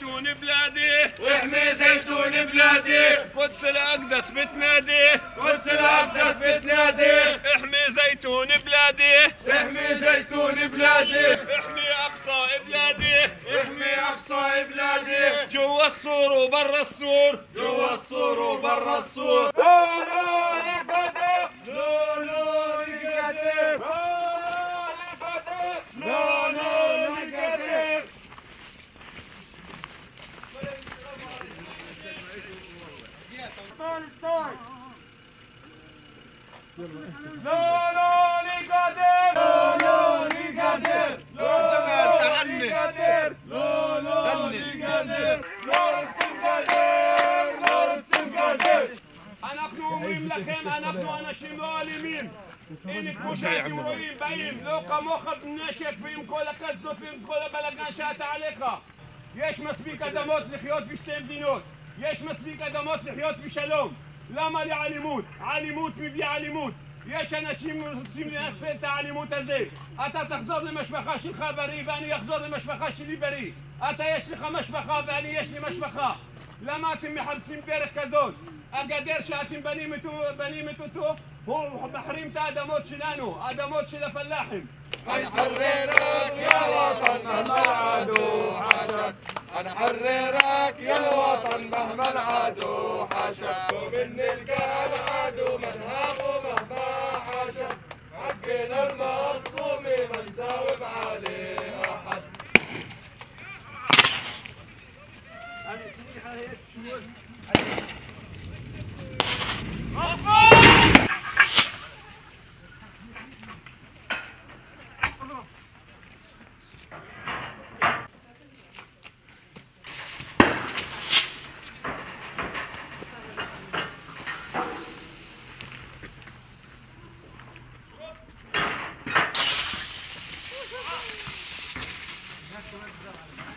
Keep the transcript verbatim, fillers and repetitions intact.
زيتون بلادي احمي زيتون بلادي قدس الأقدس بتنادي قدس الأقدس بتنادي احمي زيتون بلادي احمي زيتون بلادي احمي أقصى بلادي احمي أقصى بلادي جوا السور وبرا السور جوا السور وبرا السور لا لا لقادر لا لا لقادر جمال تعني لا لا لقادر אנחנו אומרים לכם, אנחנו אנשים לא אלימים. הנה כמו שאתם רואים, באים, לא כמוך בנשק ועם כל הקסדות ועם כל הבלגן שאתה עליך. יש מספיק אדמות לחיות בשתי מדינות. יש מספיק אדמות לחיות בשלום. למה לאלימות? אלימות מביא אלימות. יש אנשים רוצים לנצל את האלימות הזה. אתה תחזור למשפחה שלך בריא ואני אחזור למשפחה שלי בריא. אתה יש לך משפחה ואני יש לי משפחה. למה אתם מחפשים דרך כזאת? הגדר שאתם בנים אותו הוא מחרים את האדמות שלנו, האדמות של הפלאחים. هنحررك يا وطن مهما العدو حاشك هنحررك يا الوطن مهما العدو حاشك ومن نلقى العدو منهابه مهما حاشك حقنا المقصوم ما نساوم عليه احد That's